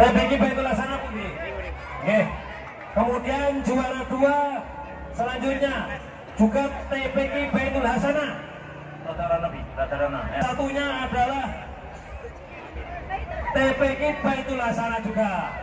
TPQ Baitul Hasanah Pundi. Kemudian juara 2 selanjutnya juga TPQ Baitul Hasanah. Satunya adalah TPQ Baitul Hasanah juga.